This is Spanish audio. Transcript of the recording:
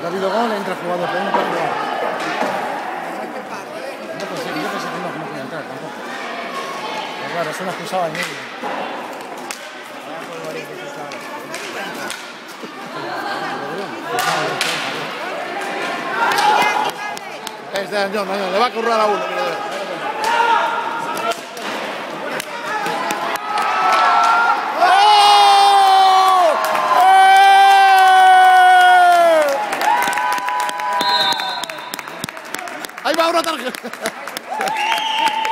ha habido gol, entra el jugador, pero no puede jugar. Yo pensé que no podía entrar tampoco. Pero claro, es una expulsada en medio. Le va a currar a uno. Ahí va una tarjeta.